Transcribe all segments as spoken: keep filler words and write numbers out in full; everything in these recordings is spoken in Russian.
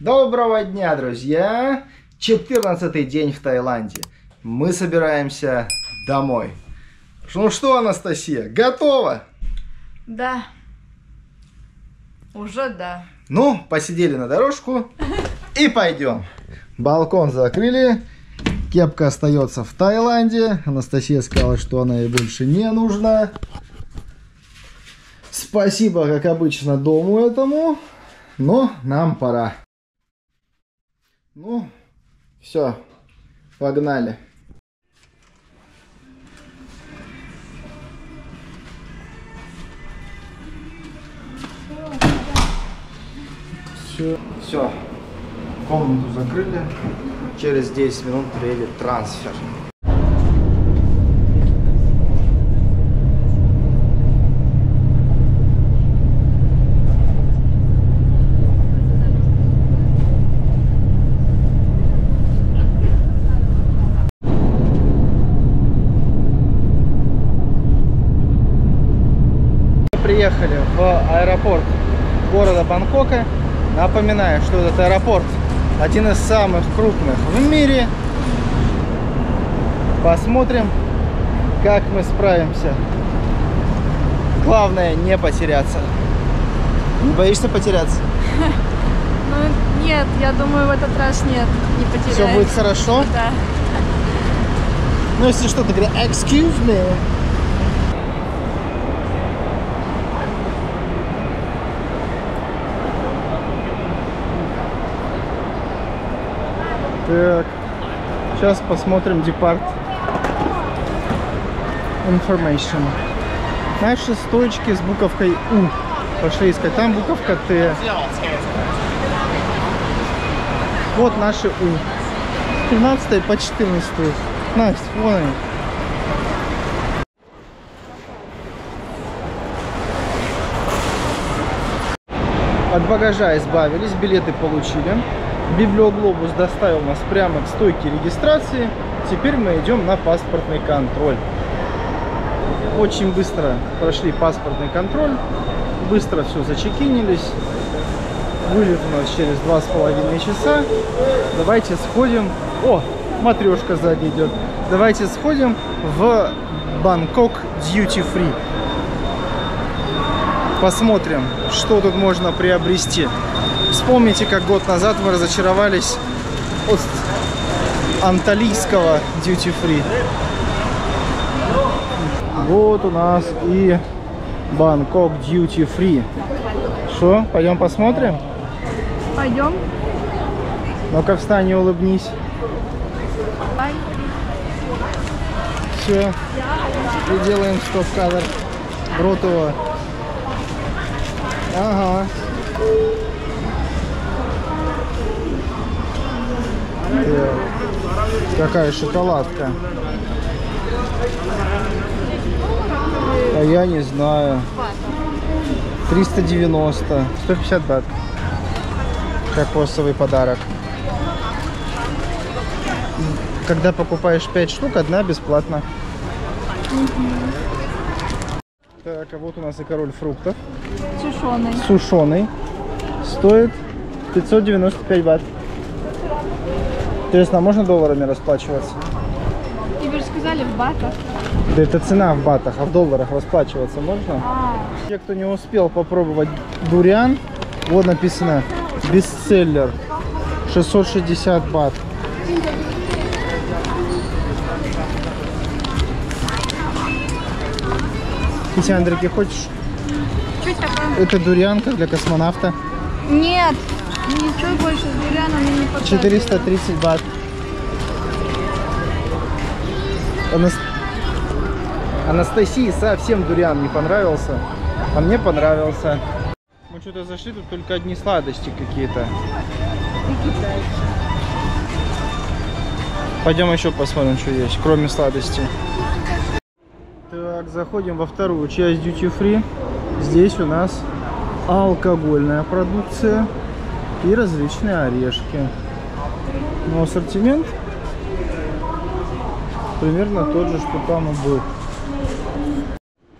Доброго дня, друзья! четырнадцатый день в Таиланде. Мы собираемся домой. Ну что, Анастасия, готова? Да. Уже да. Ну, посидели на дорожку и пойдем. Балкон закрыли. Кепка остается в Таиланде. Анастасия сказала, что она ей больше не нужна. Спасибо, как обычно, дому этому. Но нам пора. Ну, все, погнали. Все, все, комнату закрыли. Через десять минут приедет трансфер. Приехали в аэропорт города Бангкока. Напоминаю, что этот аэропорт один из самых крупных в мире. Посмотрим, как мы справимся. Главное не потеряться. Не боишься потеряться? Ну нет, я думаю, в этот раз нет, не потеряемся. Все будет хорошо? Да. Ну если что, ты говоришь excuse me. Так, сейчас посмотрим департ information. Наши стоечки с буковкой У. Пошли искать. Там буковка Т. Вот наши У. тринадцатая по четырнадцатую. Настя, вон они. От багажа избавились, билеты получили. Библиоглобус доставил нас прямо к стойке регистрации. Теперь мы идем на паспортный контроль. Очень быстро прошли паспортный контроль. Быстро все зачекинились. Вылет у нас через два с половиной часа. Давайте сходим. О, матрешка сзади идет. Давайте сходим в Бангкок Duty Free. Посмотрим, что тут можно приобрести. Вспомните, как год назад мы разочаровались от анталийского Duty Free. Вот у нас и Бангкок Duty Free. Что, пойдем посмотрим? Пойдем. Ну-ка встань и улыбнись. Бай. Все. И делаем стоп-кадр. Рот его. Ага. Какая шоколадка. А я не знаю. триста девяносто. сто пятьдесят бат. Кокосовый подарок. Когда покупаешь пять штук, одна бесплатно. Так, а вот у нас и король фруктов. Сушеный. Сушеный. Стоит пятьсот девяносто пять бат. Интересно, а можно долларами расплачиваться? Тебе же сказали в батах. Да это цена в батах, а в долларах расплачиваться можно? А. Те, кто не успел попробовать дуриан, вот написано бестселлер. шестьсот шестьдесят бат. Кисяндрики хочешь? Чуть такое. Это дурианка для космонавта. Нет, ничего больше с дурианом мне не подходит. четыреста тридцать бат. Анас... Анастасии совсем дуриан не понравился, а мне понравился. Мы что-то зашли, тут только одни сладости какие-то. Пойдем еще посмотрим, что есть, кроме сладостей. Так, заходим во вторую часть Duty Free. Здесь у нас алкогольная продукция и различные орешки. Но ассортимент примерно тот же, что там и был.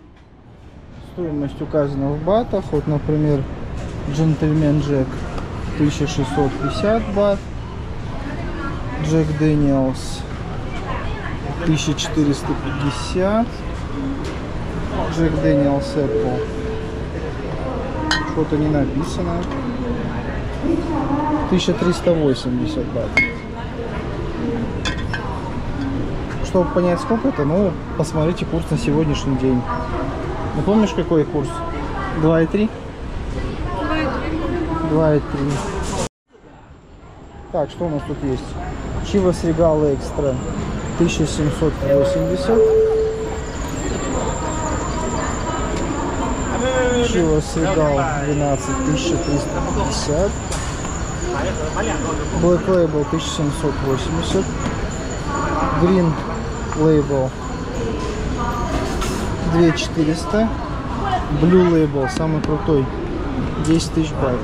Стоимость указана в батах. Вот, например, джентльмен Джек тысяча шестьсот пятьдесят бат. Джек Дэниелс тысяча четыреста пятьдесят. Джек Дэниелс Apple. Что-то не написано. тысяча триста восемьдесят бат. Чтобы понять, сколько это, ну, посмотрите курс на сегодняшний день. Ну, помнишь, какой курс? два и три? два и три. Так, что у нас тут есть? Chivas Regal Extra тысяча семьсот восемьдесят. Chivas Regal двенадцать тысяча триста пятьдесят. Black Label тысяча семьсот восемьдесят. Green Label две тысячи четыреста. Blue Label самый крутой десять тысяч бат.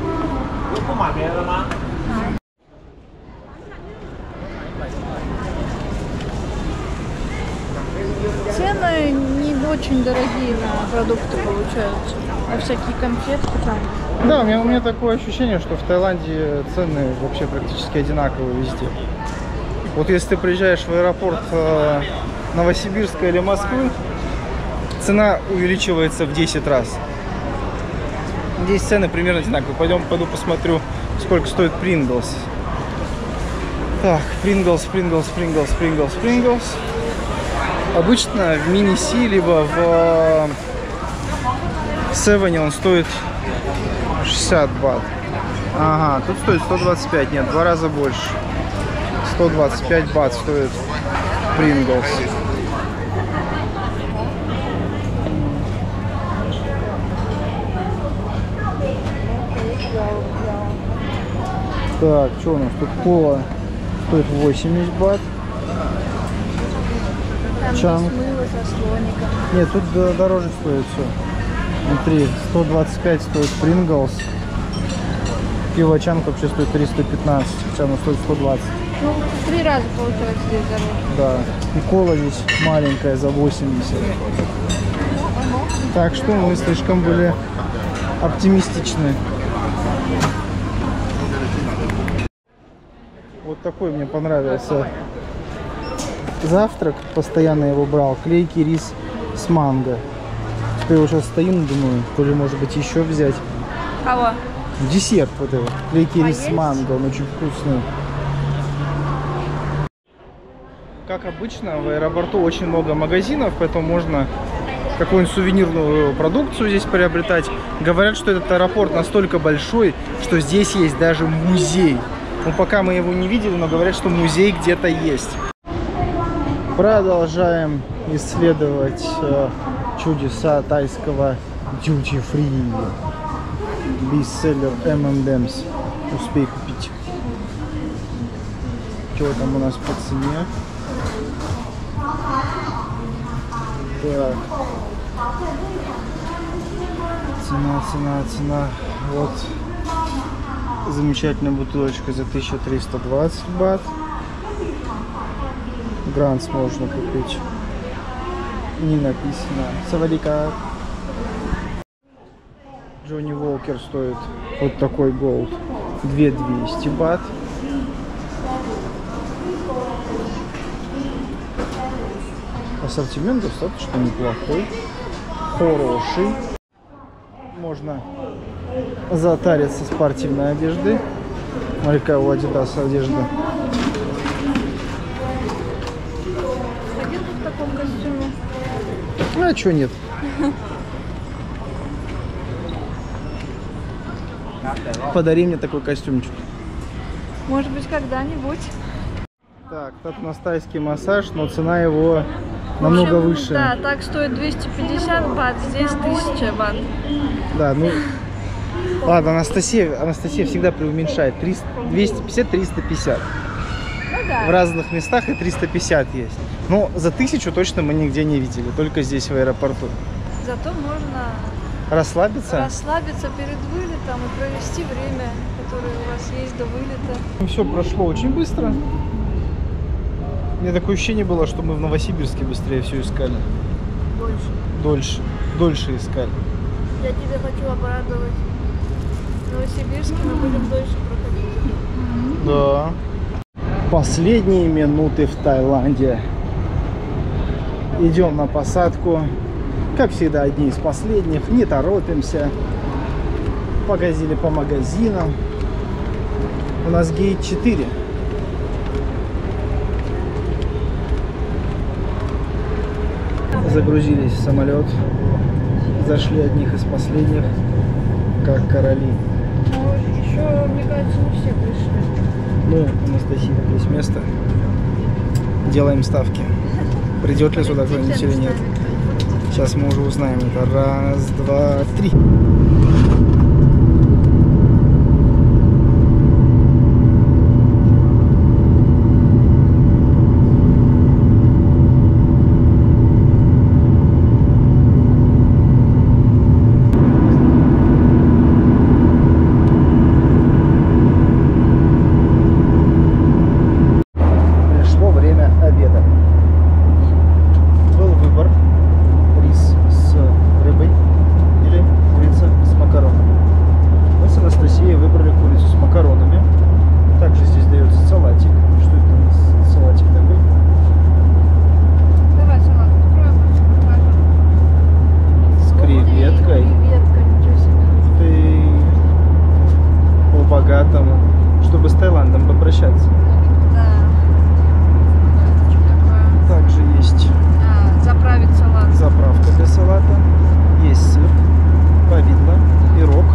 Цены не очень дорогие на продукты получаются. А всякие конфетки там. Да, у меня, у меня такое ощущение, что в Таиланде цены вообще практически одинаковые везде. Вот если ты приезжаешь в аэропорт э, Новосибирска или Москвы, цена увеличивается в десять раз. Здесь цены примерно одинаковые. Пойдем, пойду посмотрю, сколько стоит Pringles. Так, Pringles, Pringles, Pringles, Pringles, Pringles. Обычно в мини-си, либо в Севене он стоит шестьдесят бат. Ага, тут стоит сто двадцать пять, нет, в два раза больше. сто двадцать пять бат стоит Pringles. Так, что у нас тут? Кола стоит восемьдесят бат. Там Чанг. есть мыло со слоником. Нет, тут дороже стоит все. Смотри, сто двадцать пять стоит Pringles. Пиво Чанг вообще стоит триста пятнадцать, хотя оно стоит сто двадцать. Ну, в три раза получается здесь дороже. Да. И кола здесь маленькая за восемьдесят. Так что мы слишком были оптимистичны. Вот такой мне понравился завтрак. Постоянно его брал. Клейкий рис с манго. Теперь уже стоим, думаю, то ли может быть еще взять. Кого? Десерт вот этот. Клейкий А рис с есть? манго. Он очень вкусный. Как обычно, в аэропорту очень много магазинов, поэтому можно какую-нибудь сувенирную продукцию здесь приобретать. Говорят, что этот аэропорт настолько большой, что здесь есть даже музей. Ну, пока мы его не видели, но говорят, что музей где-то есть. Продолжаем исследовать э, чудеса тайского duty free. Бестселлер эм энд эмс. Успей купить. Что там у нас по цене? Так. Цена, цена, цена. Вот. Замечательная бутылочка за тысячу триста двадцать бат. Гранс можно купить. Не написано. Савалика. Джонни Уолкер стоит вот такой голд две тысячи двести бат. Ассортимент достаточно неплохой, хороший. Можно затариться спортивной одежды. Смотри, какая у Adidas одежда. Один в таком костюме. А чё нет? Подари мне такой костюмчик. Может быть, когда-нибудь. Так, тут у нас тайский массаж, но цена его намного В общем, выше. Да, так стоит двести пятьдесят бат, здесь тысяча бат. Да, ну... Ладно, Анастасия, Анастасия всегда преуменьшает. двести пятьдесят — триста пятьдесят. Ну да. В разных местах и триста пятьдесят есть. Но за тысячу точно мы нигде не видели, только здесь, в аэропорту. Зато можно Расслабиться. расслабиться перед вылетом и провести время, которое у вас есть до вылета. Все прошло очень быстро. У меня такое ощущение было, что мы в Новосибирске быстрее все искали. Больше. Дольше. Дольше искали. Я тебе хочу обрадовать. Новосибирске мы будем дольше проходить. Да. Последние минуты в Таиланде. Идем на посадку. Как всегда, одни из последних. Не торопимся. Погазили по магазинам. У нас гейт четыре. Загрузились в самолет. Зашли одних из последних, как короли. Но еще, мне кажется, не все пришли. Ну, Анастасия, есть место. Делаем ставки. Придет ли сюда кто-нибудь или нет? Сейчас мы уже узнаем это. Раз, два, три. Чтобы с Таиландом попрощаться. Да. Также есть а, заправить салат. Заправка для салата. Есть сыр, повидло, пирог.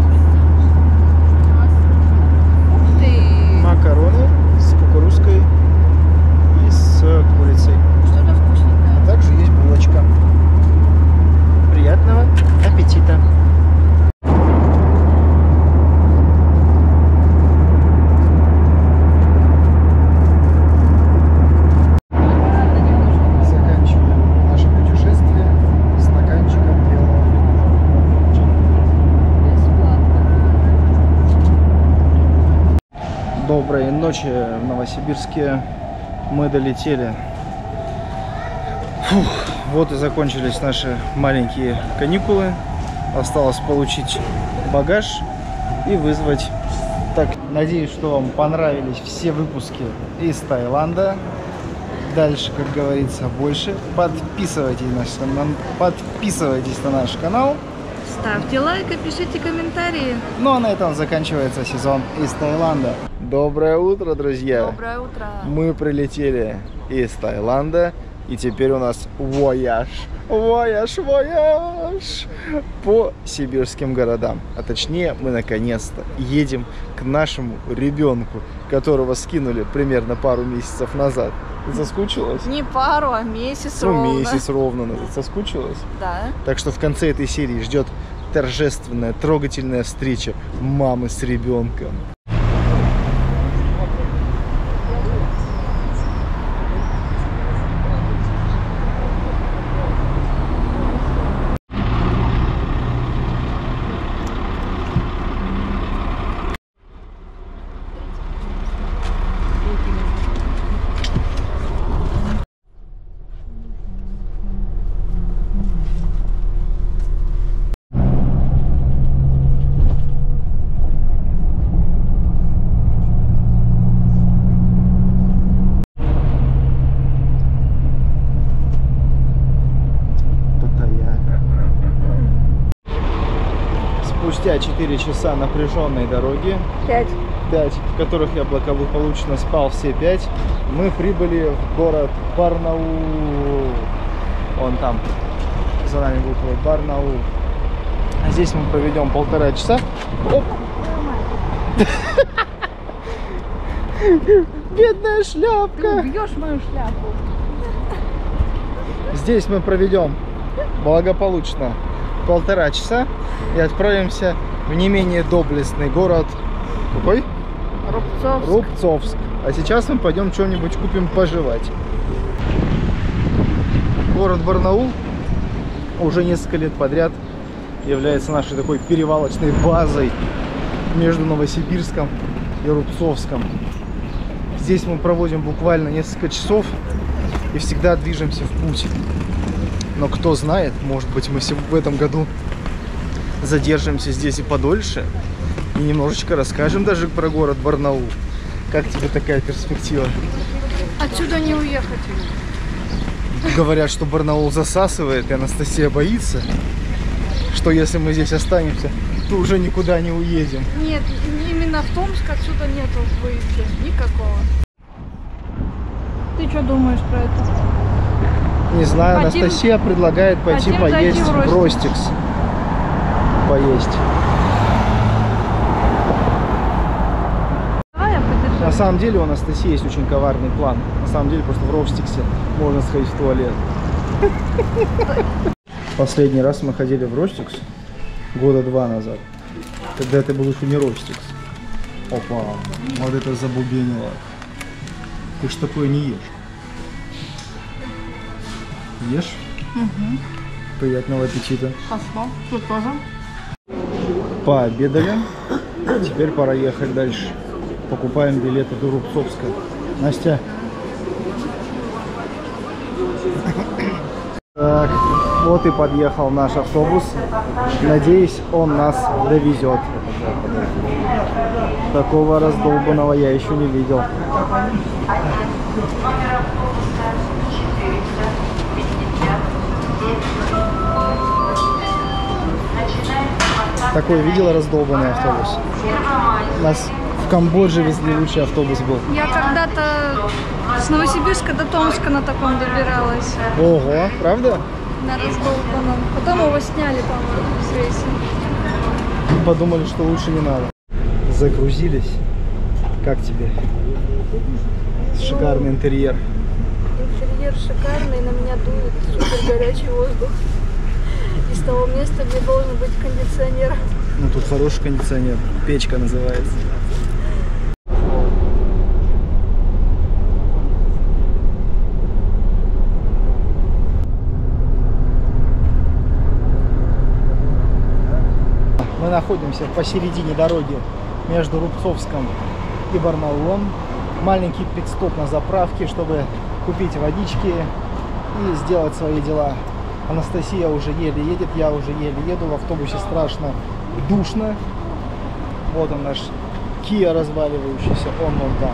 Ух ты! Макароны с кукурузкой и с курицей. Что-то вкусненькое. Также есть булочка. Приятного аппетита! Доброй ночи в Новосибирске. Мы долетели. Фух, вот и закончились наши маленькие каникулы. Осталось получить багаж и вызвать. Так, надеюсь, что вам понравились все выпуски из Таиланда. Дальше, как говорится, больше. Подписывайтесь на наш, подписывайтесь на наш канал. Ставьте лайк и пишите комментарии. Ну а на этом заканчивается сезон из Таиланда. Доброе утро, друзья! Доброе утро! Мы прилетели из Таиланда, и теперь у нас вояж, вояж, вояж по сибирским городам. А точнее, мы наконец-то едем к нашему ребенку, которого скинули примерно пару месяцев назад. Ты соскучилась? Не пару, а месяц ну, ровно. месяц ровно назад. Соскучилась? Да. Так что в конце этой серии ждет торжественная, трогательная встреча мамы с ребенком. Спустя четыре часа напряженной дороги, Пять. пять, в которых я благополучно спал все пять, мы прибыли в город Барнаул. Вон там, за нами буквы Барнаул. Здесь мы проведем полтора часа. Оп! Бедная шляпка! Ты бьешь мою шляпу. Здесь мы проведем благополучно полтора часа и отправимся в не менее доблестный город. Какой? Рубцовск. Рубцовск. А сейчас мы пойдем что-нибудь купим пожевать. Город Барнаул уже несколько лет подряд является нашей такой перевалочной базой между Новосибирском и Рубцовском. Здесь мы проводим буквально несколько часов и всегда движемся в путь. Но кто знает, может быть, мы в этом году задержимся здесь и подольше. И немножечко расскажем даже про город Барнаул. Как тебе такая перспектива? Отсюда не уехать. Говорят, что Барнаул засасывает, и Анастасия боится, что если мы здесь останемся, то уже никуда не уедем. Нет, именно в Томск отсюда нету выезда никакого. Ты что думаешь про это? Не знаю, Хотим- Анастасия предлагает пойти хотим поесть зайти в в Ростикс. Поесть. Давай я подержу. На самом деле у Анастасии есть очень коварный план. На самом деле просто в Ростиксе можно сходить в туалет. Последний раз мы ходили в Ростикс года два назад. Когда это был еще не Ростикс. Опа, вот это забубенило. Ты ж такое не ешь. Ешь? Угу. Приятного аппетита. Хорошо. Ты тоже? Пообедали. Теперь пора ехать дальше. Покупаем билеты до Рубцовска. Настя. Так, вот и подъехал наш автобус. Надеюсь, он нас довезет. Такого раздолбанного я еще не видел. Такой видела раздолбанный автобус? У нас в Камбодже везли лучший автобус был. Я когда-то с Новосибирска до Томска на таком добиралась. Ого, правда? На раздолбанном. Потом его сняли, по-моему, с рейса. Подумали, что лучше не надо. Загрузились. Как тебе? Шикарный интерьер. Интерьер шикарный, на меня дует супер горячий воздух. И с того места где должен быть кондиционер. Ну тут хороший кондиционер. Печка называется. Мы находимся посередине дороги между Рубцовском и Барнаулом. Маленький пит-стоп на заправке, чтобы купить водички и сделать свои дела. Анастасия уже еле едет, я уже еле еду. В автобусе страшно душно. Вот он наш Kia разваливающийся, он вон там.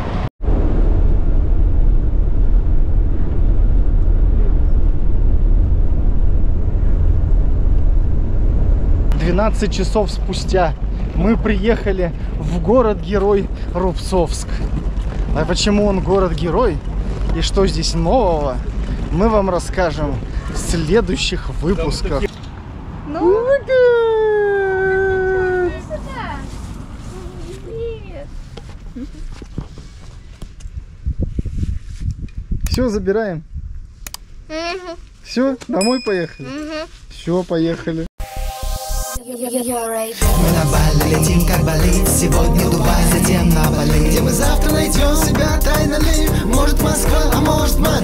двенадцать часов спустя мы приехали в город-герой Рубцовск. А почему он город-герой и что здесь нового, мы вам расскажем в следующих выпусках. Ну, Все, забираем. Все, домой поехали. Все, поехали. Мы на Бали летим, как болит. Сегодня Дубай, затем на Бали, где мы завтра найдем себя тайно ли. Может Москва, а может Бали.